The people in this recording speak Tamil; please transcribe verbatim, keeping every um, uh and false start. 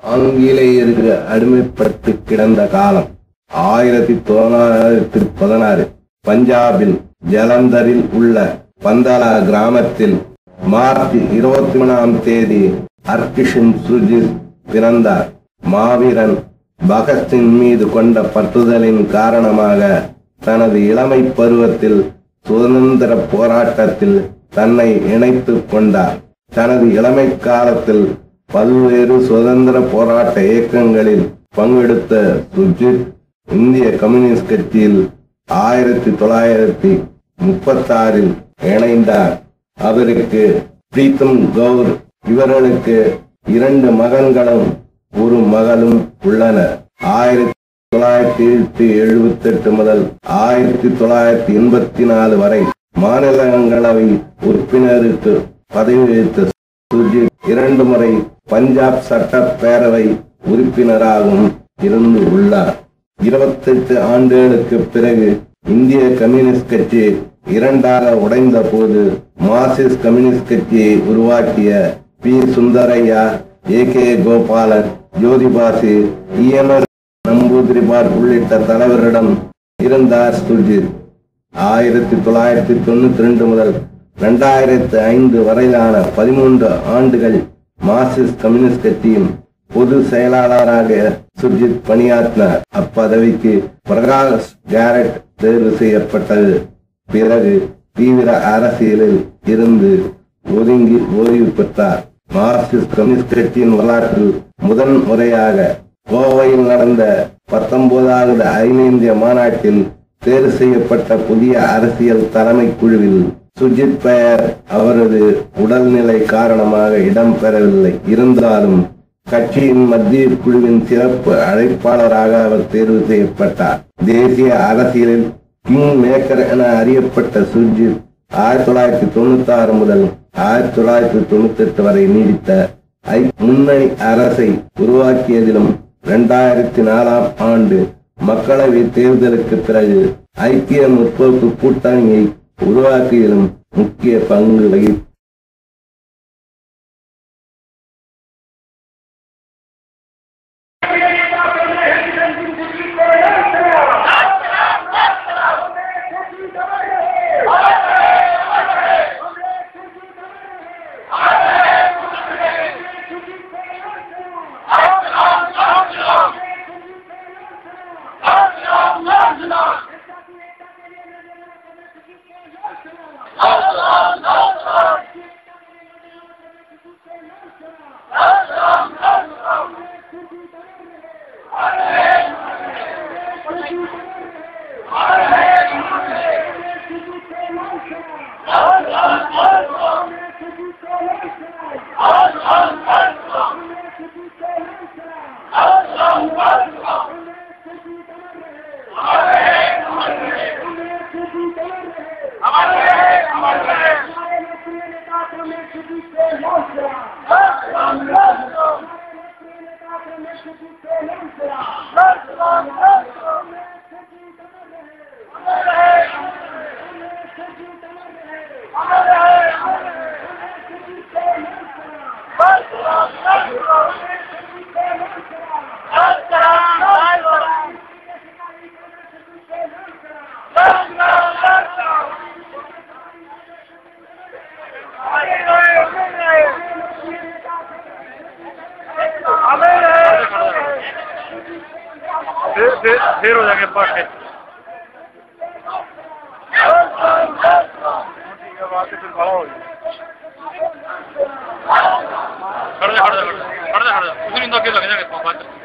ஆங்கிலேயருக்கு அடிமைப்பட்டு கிடந்த காலம். ஆயிரத்தி தொள்ளாயிரத்தி பதினாறு பஞ்சாபில் ஜலந்தரில் உள்ள பந்தலா கிராமத்தில் மார்ச் இருபத்தி மூணாம் தேதி ஹர்கிஷன் சுர்ஜித் பிறந்தார். மாவீரன் பகத்சிங் மீது கொண்ட பற்றுதலின் காரணமாக தனது இளமை பருவத்தில் சுதந்திர போராட்டத்தில் தன்னை இணைத்துக் கொண்டார். தனது இளமை காலத்தில் பல்வேறு சுதந்திர போராட்ட இயக்கங்களில் பங்கெடுத்த சுர்ஜித் இந்திய கம்யூனிஸ்ட் கட்சியில் ஆயிரத்தி தொள்ளாயிரத்தி முப்பத்தி ஆறில் இணைந்தார். அவருக்கு பிரீத்தம் கவுர் இவர்களுக்கு இரண்டு மகன்களும் ஒரு மகளும் உள்ளனர். ஆயிரத்தி தொள்ளாயிரத்தி எழுபத்தி எட்டு முதல் ஆயிரத்தி தொள்ளாயிரத்தி எண்பத்தி நாலு வரை மாநிலங்களவை உறுப்பினருக்கு பதவி வகித்த சுர்ஜித் இரண்டு முறை பஞ்சாப் சட்டப்பேரவை உறுப்பினராகவும் இருந்து உள்ளார். இருபத்தி எட்டு ஆண்டுகளுக்கு பிறகு இந்திய கம்யூனிஸ்ட் கட்சி இரண்டாக உடைந்த போது மார்க்சிஸ்ட் கம்யூனிஸ்ட் கட்சியை உருவாக்கிய P Sundarayya, A K Gopalan, Jyoti Basu, E M S Namboodiripad உள்ளிட்ட தலைவரிடம் இருந்தார் சுர்ஜித். ஆயிரத்தி தொள்ளாயிரத்தி தொண்ணூத்தி ரெண்டு முதல் இரண்டாயிரத்தி ஐந்து வரையிலான பதிமூன்று ஆண்டுகள் மார்க்சிஸ்ட் கம்யூனிஸ்ட் கட்சியின் பொது செயலாளராக சுர்ஜித் பணியாற்றினார். அப்பதவிக்கு பிரகாஷ் கேரட் தேர்வு செய்யப்பட்டது. பிறகு தீவிர அரசியலில் இருந்து ஒதுங்கி ஓய்வு பெற்றார். மார்க்சிஸ்ட் கம்யூனிஸ்ட் கட்சியின் வரலாற்றில் முதன் முறையாக கோவையில் நடந்த பத்தொன்பதாவது அகில இந்திய மாநாட்டில் தேர்வு செய்யப்பட்ட புதிய அரசியல் தலைமை குழுவில் சுர்ஜித் பெயர் அவரது உடல்நிலை காரணமாக இடம்பெறவில்லை. இருந்தாலும் கட்சியின் மத்திய குழுவின் சிறப்பு அழைப்பாளராக அவர் தேர்வு செய்யப்பட்டார். தேசிய அரசியலில் கிங் மேக்கர் என அறியப்பட்ட சுர்ஜித் ஆயிரத்தி தொள்ளாயிரத்தி தொண்ணூத்தி ஆறு முதல் ஆயிரத்தி தொள்ளாயிரத்தி தொண்ணூத்தி எட்டு வரை நீடித்த ஐ முன்னணி அரசை உருவாக்கியதிலும் இரண்டாயிரத்தி நாலாம் ஆண்டு மக்களவை தேர்தலுக்கு பிறகு ஐக்கிய முற்போக்கு கூட்டணியை உருவாக்கியதிலும் முக்கிய பங்கு வகித்தார். फिर हो जाएंगे पार्ट के फिर खड़ा हो खड़ा खड़ा खड़ा खड़ा खड़ा उसी दिन तो लग जाएगा